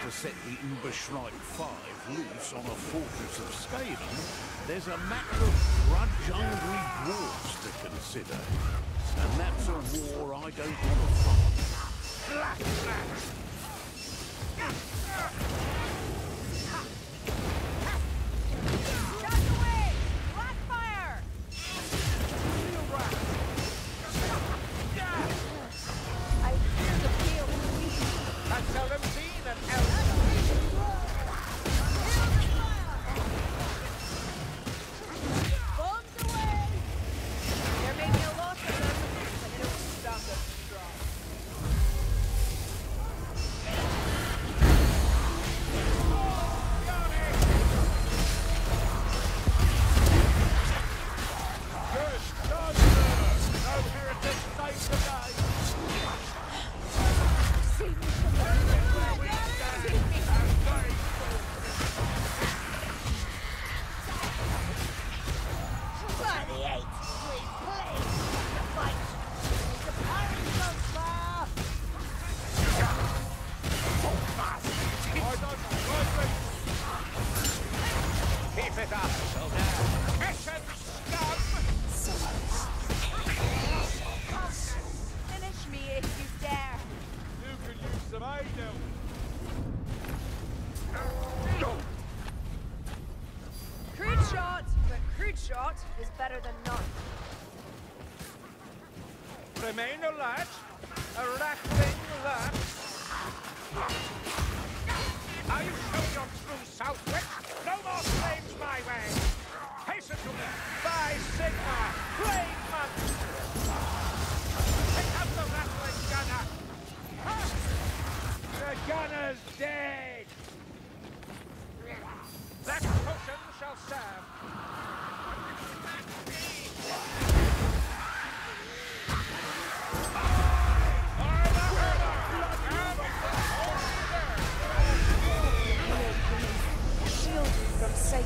to set the Uberschreib 5 loose on a fortress of Skaven, there's a matter of grudge-hungry dwarves to consider. And that's a war I don't want to fight. Shut away! Blackfire! I hear the field. I've seldom seen an elf. Bombs away! There may be a lot of them, but they don't stop us strong. Good done, sir. No heretics save the day. See me Bloody hate! Please, please! The fight! The pirates don't far! Keep it up, soldier. Mission scum! Finish me if you dare! You could use some aid help. Crude shot, but crude shot is better than none. Remain alert. A rattling alert. Are you sure you're through Southwick? No more flames my way. Hasten to me. Phi Sigma. Flame month. Pick up the rattling gunner. Ha! The gunner's dead. That potion shall serve. Shield from sight.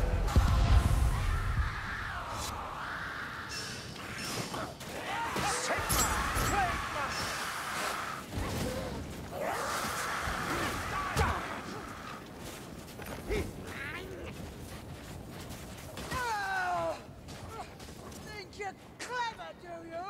Sigma! Flame month. Oh! Think you're clever, do you?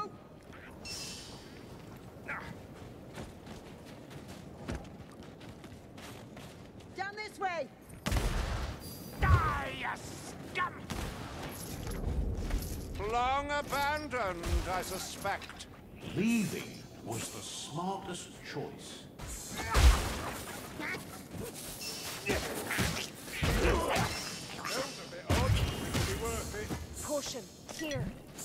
Down this way! Die, you scum! Long abandoned, I suspect. Leaving was the smartest choice. Feels a bit odd. It'll be worth it. Potion, here.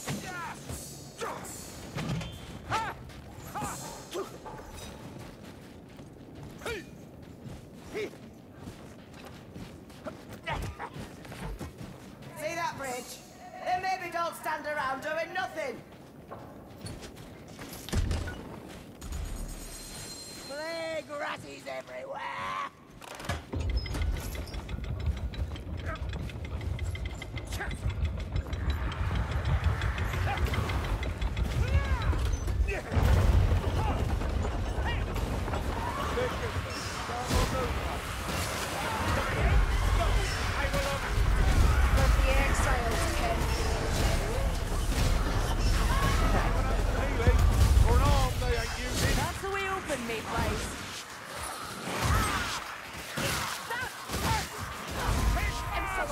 See that bridge? Then maybe don't stand around doing nothing. Plague ratties everywhere. Let the exiles ken. For an arm they ain't using. That's the way open, mate, boys. And so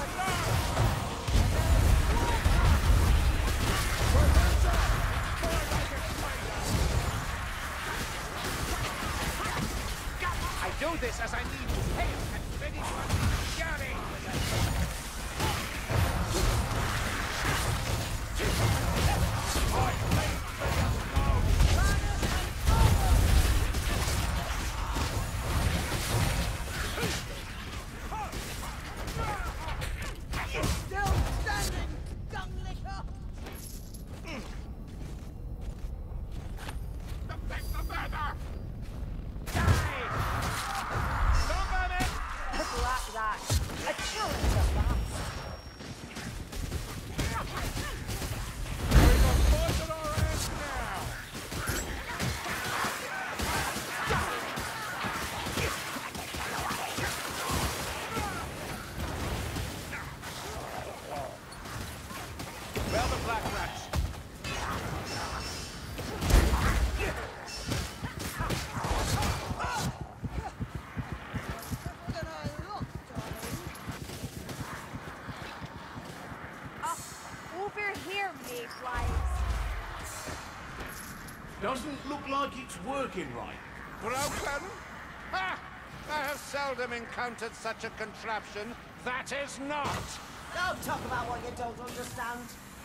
I do this as I need to pay and finish my journey. Still standing, dung licker. Look at that. A challenge of Doesn't look like it's working right. Broken? Ha! I have seldom encountered such a contraption. That is not! Don't talk about what you don't understand.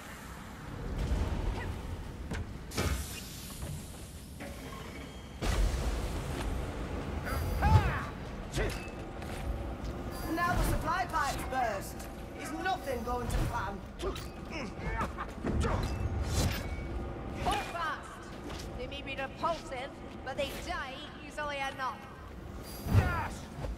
Now the supply pipe's burst. Is nothing going to plan? Hold fast. They may be repulsive, but they die easily enough. Yes!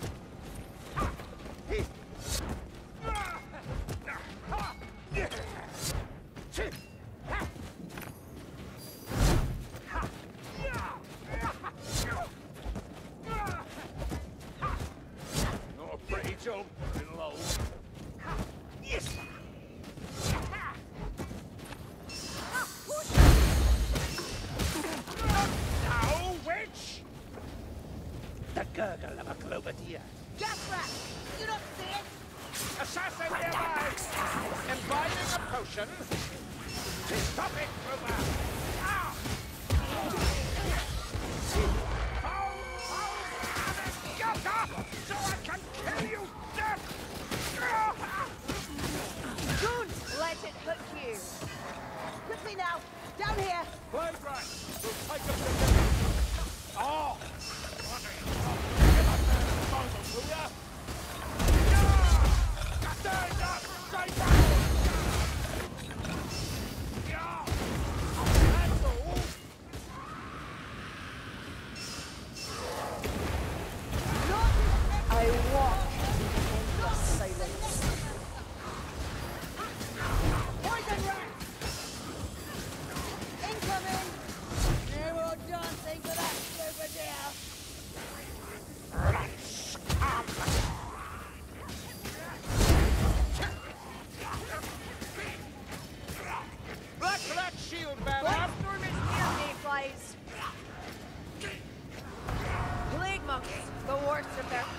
Not a pretty job, little old. Yes! Now, witch! The gurgle of a clovertier. Gas rat! You don't see it? Assassin nearby! Imbibing a potion. Stop it, Clover! Ah! Get up! So I can kill you dead! Don't let it hook you. Quickly now! Down here! Blade Rat! We'll take him to the... Oh! What are you talking about? Bundle, will ya? Stand up! Stay back! That's all! I walk in the silence. Poison rat! Incoming! No more dancing for that stupid deal. Black Rat shield bearer! Bloodstorm is near, Mayflies. Plague monks, the worst of their